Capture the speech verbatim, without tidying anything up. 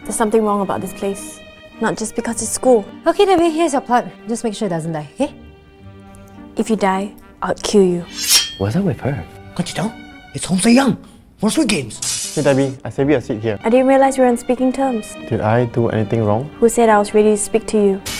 There's something wrong about this place. Not just because it's school. Okay, Debbie, here's your plug. Just make sure it doesn't die, okay? If you die, I'll kill you. What's up with her? Can't you tell? It's Hong Se-young for Squid Games. Hey Debbie, I saved you a seat here. I didn't realize we were on speaking terms. Did I do anything wrong? Who said I was ready to speak to you?